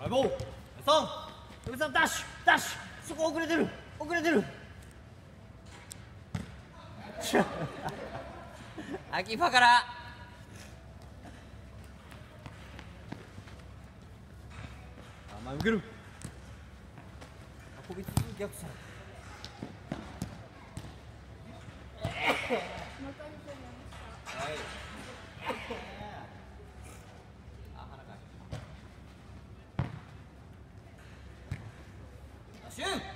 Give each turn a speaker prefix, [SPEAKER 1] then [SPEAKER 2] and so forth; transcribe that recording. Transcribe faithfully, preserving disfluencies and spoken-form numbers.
[SPEAKER 1] はい、ボーさん横さんダッシュダッシュ、そこ遅れてる遅れてる秋葉から前向ける運び続け逆さはい。あ、鼻かい。シュー